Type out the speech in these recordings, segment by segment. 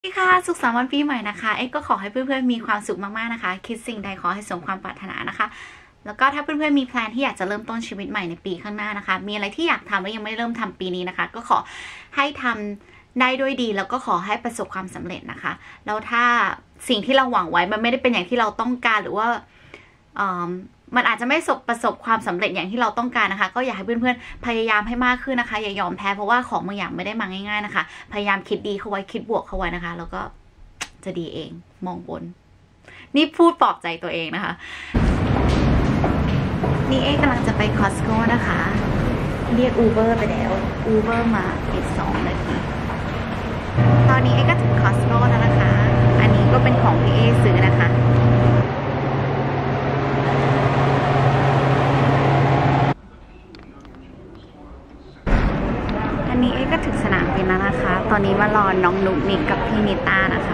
สวัสดีค่ะสุขสันต์วันปีใหม่นะคะก็ขอให้เพื่อนๆมีความสุขมากๆนะคะคิดสิ่งใดขอให้สมความปรารถนานะคะแล้วก็ถ้าเพื่อนๆมีแพลนที่อยากจะเริ่มต้นชีวิตใหม่ในปีข้างหน้านะคะมีอะไรที่อยากทำแล้วยังไม่เริ่มทำปีนี้นะคะก็ขอให้ทำได้ด้วยดีแล้วก็ขอให้ประสบความสำเร็จนะคะแล้วถ้าสิ่งที่เราหวังไว้มันไม่ได้เป็นอย่างที่เราต้องการหรือว่ามันอาจจะไม่ประสบความสำเร็จอย่างที่เราต้องการนะคะก็อยากให้เพื่อนๆพยายามให้มากขึ้นนะคะอย่ายอมแพ้เพราะว่าของบางอย่างไม่ได้มาง่ายๆนะคะพยายามคิดดีเข้าไว้คิดบวกเข้าไว้นะคะแล้วก็จะดีเองมองบนนี่พูดปลอบใจตัวเองนะคะนี่กำลังจะไปคอสโก้นะคะเรียกอูเบอร์ไปแล้วอูเบอร์มาอีก2 นาทีตอนนี้ก็ถึงคอสโก้แล้วนะคะอันนี้ก็เป็นของที่ซื้อนะคะอันนี้ก็ถึงสนามบินแล้วนะคะตอนนี้มารอน้องนุ๊กนิกกับพี่นิต้านะคะ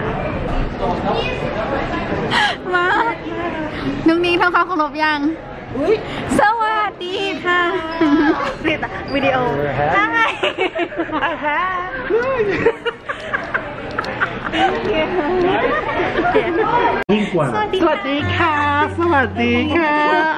มานุ๊กนิกทำความเคารพยังสวัสดีค่ะวิดีโอได้ยิ่งกว่าสวัสดีค่ะสวัสดีค่ะ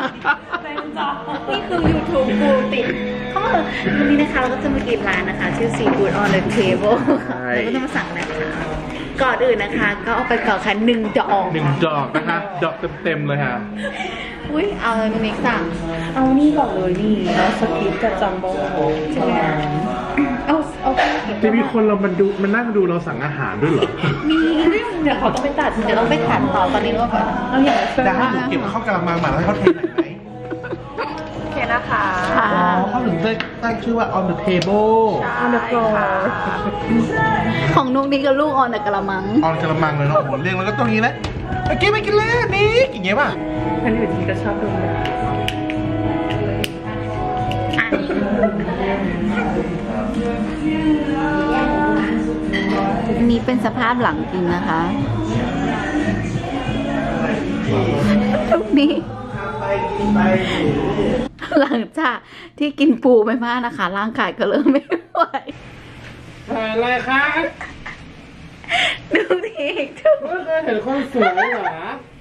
นี่คือ YouTube กูติดเข้ามาวันนี้นะคะเราก็จะมากินร้านนะคะชื่อ Seafood on the Table เราก็จะมาสั่งนะคะก่อนอื่นนะคะก็เอาไปก่อนค่ะ1 ดอกนะคะดอกเต็มเลยค่ะอุ้ยเอาเลยมิกสั่งเอานี่ก่อนเลยนี่แล้วสกิปกับจัมโบ้ใช่ไหมเอาจะมีคนเรามันนั่งดูเราสั่งอาหารด้วยเหรอมีเดี๋ยวเขาต้องไปตัดต่อตอนนี้ว่าก่อนเราอยากจะให้หนูเก็บเข้ากระมังมาแล้วเขาเทไหนไหมโอเคนะคะเขาถึงได้ตั้งชื่อว่า on the table on the floor ของนุ๊กนี่กับลูก on แต่กระมัง on กระมังเลยเนาะโหเรียกแล้วก็ตรงนี้แหละไปกินเลยนี่อย่างเงี้ยป่ะท่านอยู่ที่ก็ชอบดูอันนี้เป็นสภาพหลังกินนะคะทุกนี้หลังจากที่กินปูไปมากนะคะร่างกายก็เริ่มไม่ไหวอะไรคะดูดิทุกไม่เคยเห็นคนสวยเหรอ